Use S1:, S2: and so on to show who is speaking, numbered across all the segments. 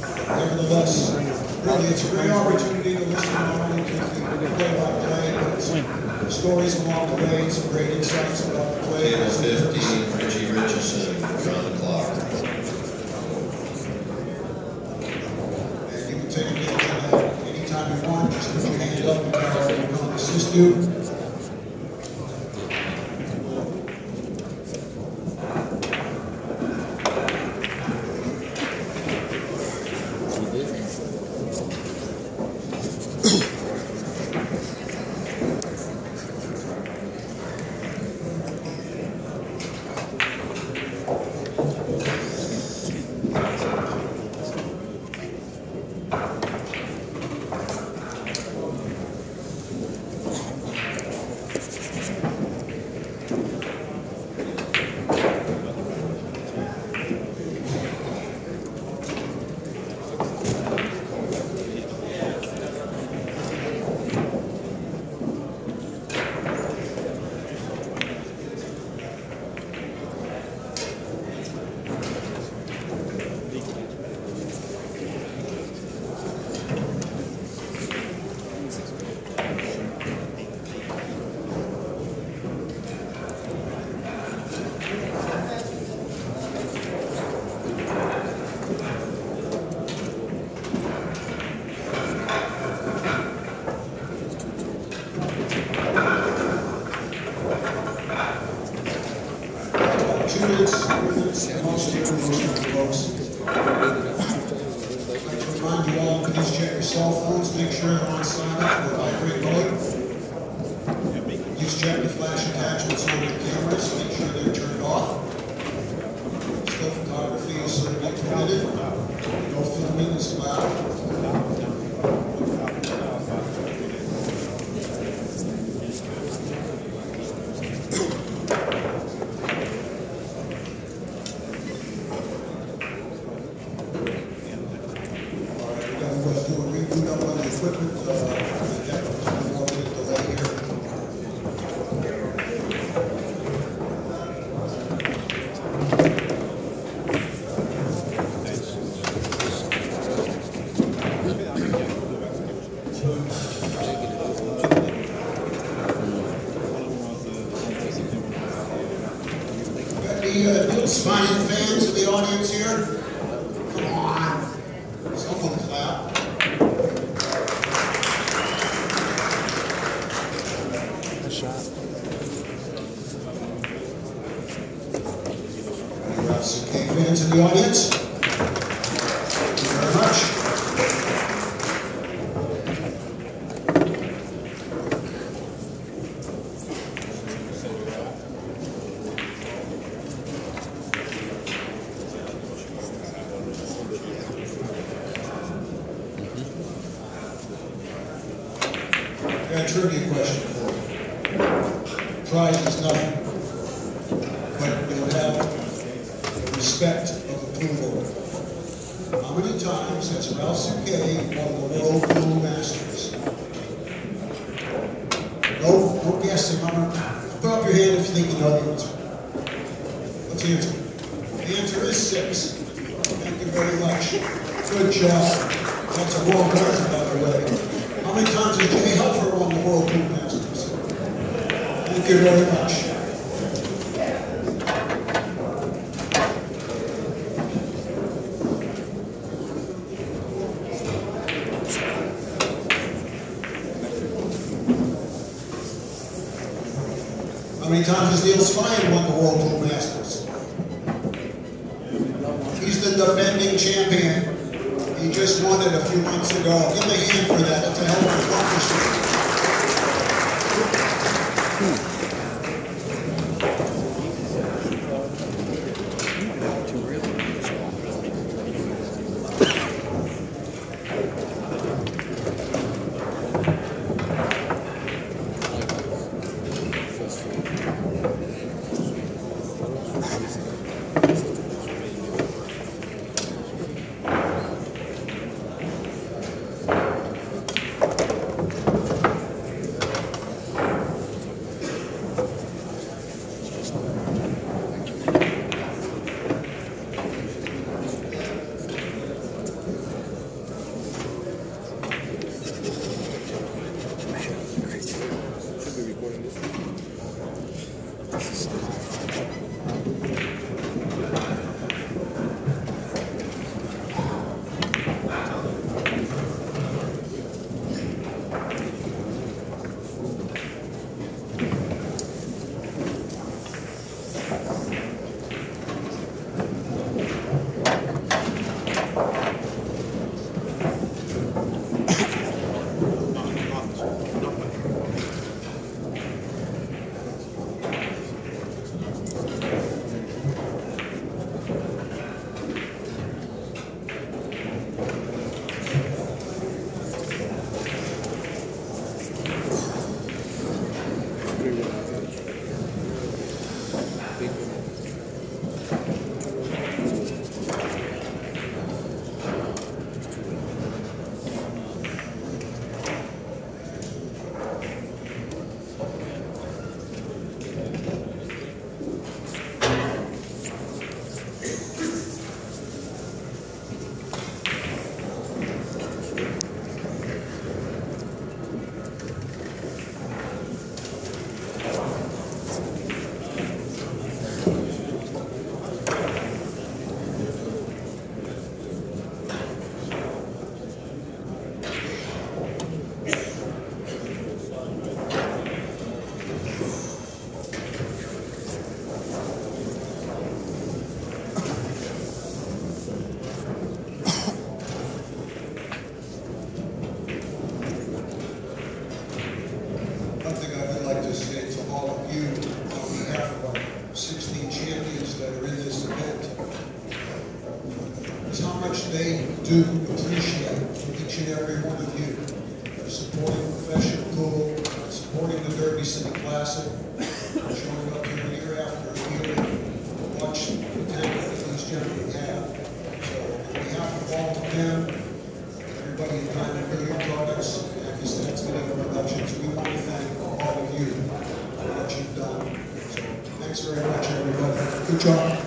S1: Nevertheless, really, it's a great opportunity to listen not only to the play-by-play, but stories along the way, some great insights about the play.
S2: Table 15, Richie Richardson, around the clock.
S1: And you can take advantage of that anytime you want. Just put your hand up and we'll come assist you. Make sure they're on silent or vibrate mode. Use check the flash attachments on your cameras. Make sure they're turned off. Still photography is certainly permitted. No filming is allowed. Spine fans in the audience here? Come on. Someone clap. A shot. RLCK fans in the audience? Thank you very much. I got a trivia question for you. Prize is nothing, but you'll have the respect of the pool board. How many times has RLCK won the World Pool Masters? No guessing. Put up your hand if you think you know the answer. What's the answer? The answer is 6. Thank you very much. Good job. That's a world record, by the way. How many times has Jimmy Helfer won the World Pool Masters? Thank you very much. How many times has Neil Spine won the World Pool Masters? He's the defending champion. He just won it a few months ago. Give him a hand for that. That's a hell of an accomplishment. much they do appreciate each and every one of you for supporting Professional Pool, supporting the Derby City Classic, showing up here year after year to watch the talent that these gentlemen have. So on behalf of all of them, everybody in Diamond Billiard Products, and his Stats Video Productions, we want to thank all of you for what you've done. So thanks very much, everybody. Good job.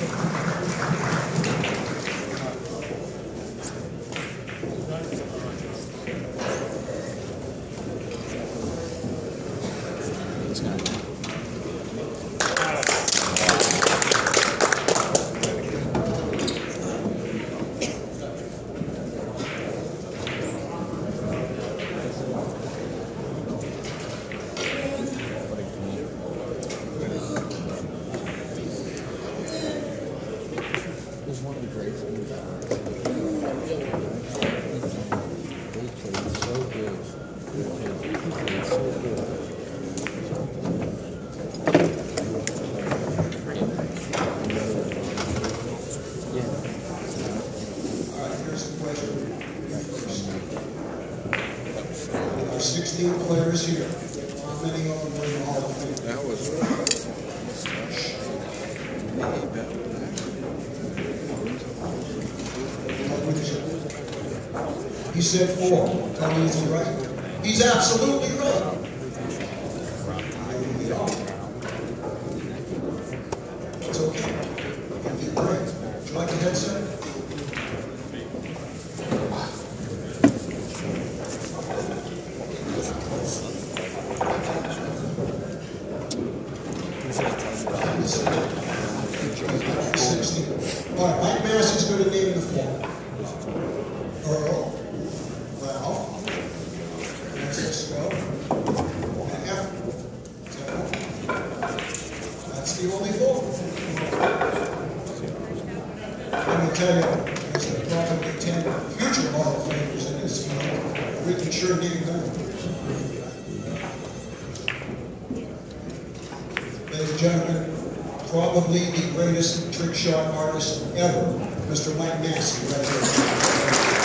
S1: There are 16 players here. How many of them were in the Hall of Fame?
S3: That was
S1: He said 4. Tell me, is he right? He's absolutely right. It's okay. You did great. Would you like a headset? All right, Mike Massey's going to name the four. Earl, Ralph, Francisco, and Efren. That's the only four. Let me tell you, there's probably 10 future Hall of Famers in this field. We can sure name them. Ladies and gentlemen, probably the greatest trick shot artist ever, Mr. Mike Massey, right here.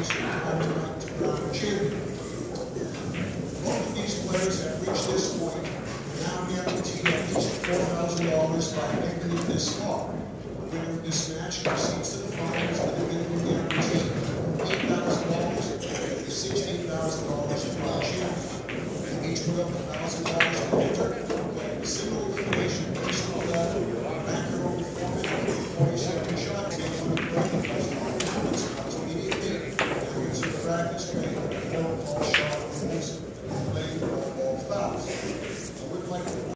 S1: Series 5-to-1 round champion. Both of these players have reached this point and now guaranteed at least $4,000 by making it this far. The winner of this match proceeds to the finals with a minimum guarantee of $8,000 and $16,000 for the champion. Each put up $1,000